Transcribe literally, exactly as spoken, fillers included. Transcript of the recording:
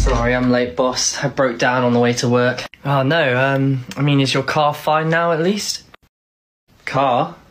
Sorry, I'm late, boss. I broke down on the way to work. Oh, no, um, I mean, is your car fine now, at least? Car?